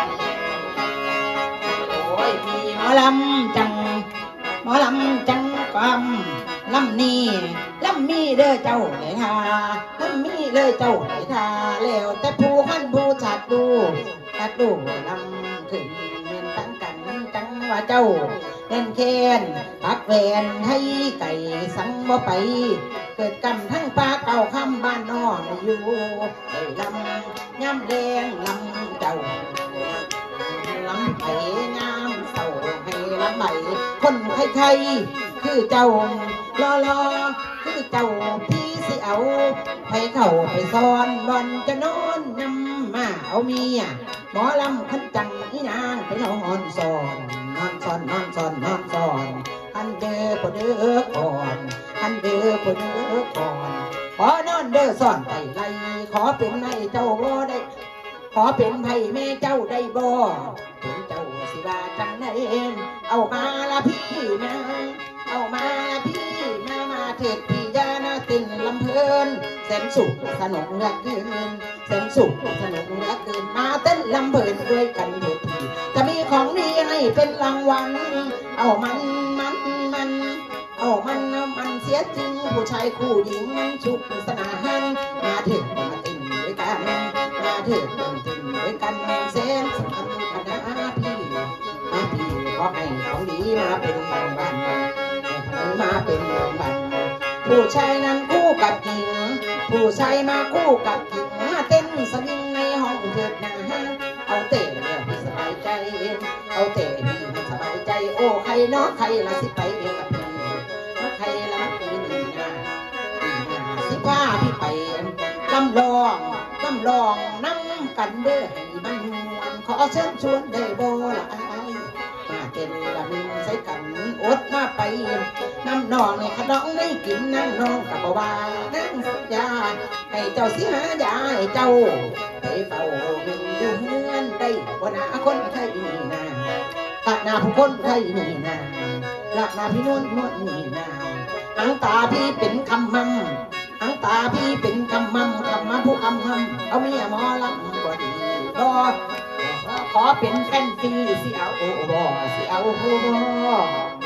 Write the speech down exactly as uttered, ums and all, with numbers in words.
โอ้ยมีหมอลำจังหมอลำจังความลำนี้ลำมีเด้อเจ้าเลยทาลำมีเลยเจ้าเลยทาแล้วแต่ผู้ขันผู้ชัดดูชัดดูลำขึ้นเมียนตั้งกันจังว่าเจ้าเล่นแค้นปักแหวนให้ไก่สังบ่ไปเกิดกำทั้งปลาเก่าคำบ้านนอกอยู่ไอ้ลำย่ำแดงลำเจ้าลำไผ่งามเศร้าให้ลำใบคนใครๆคือเจ้ารอรอคือเจ้าพี่สิเอาไปเข้าไปซ้อนบอนจะนอนนำมาเอาเมียหมอลำขันจังอีนางไปนอนซ้อนนอนซ้อนนอนซ้อนนอนซ้อนอันเด้อพอเด้อก่อนอันเด้อพอเด้อก่อนขอนอนเด้อซ้อนไปไล่ขอเป็นให้เจ้าบ่ได้ขอเป็นไผ่แม่เจ้าได้บ่ถึงเจ้าสิว่าจังไหนเอามาละพี่นะเอามาละพี่มามาเถิดพี่ยานาตินลำเพลินแสนสุขสนุกเหลือเกินแสนสุขสนุกเหลือเกินมาเต้นลำเพลินด้วยกันเถิดพี่จะมีของดีให้เป็นรางวัลเอามันมันมันเอามันเอามันเสียจริงผู้ชายคู่หญิงมันชุกสนานมาเถิดมาเต้นด้วยกันมาเถิดมาเต้นด้วยกันแสนสำคัญคณะพี่มาพี่ขอให้ของดีมาเป็นรางวัลมาเป็นรางวัลผู้ชายนั้นคู่กับหญิงผู้ชายมาคู่กับหญิงมาเต้นสวิงในห้องเถิดนะเอาเตะเนี่ยพี่สบายใจเอาเตะพี่สบายใจโอ้ใครเนาะใครละสิไปกับพี่ใครละปีนี้นะปีหน้าสิว่าพี่ไปลำลองลำลองนั่งกันเด้อให้มันวันขอเชิญชวนได้บ่ละอายมาเต้นละมินใส่กันอดมาไปน้ำนองในขนมได้กินนั่งนองกับบ่าวนั่งสัญญาให้เจ้าสิหายาให้เจ้าไปเฝ้ามินอยู่เฮือนได้บ่หน้าคนไทยนี่นาละหน้าผู้คนไทยนี่นาละหน้าพี่นวลนวลนี่นาหางตาพี่เป็นคำมั่มหางตาพี่เป็นคำมั่มคำมาผู้คำมั่มเอาเมียหมอลำบ่ดีรอขอเป็นแฟนซีสิเอาโอ้บ่สิเอาโอ้บ่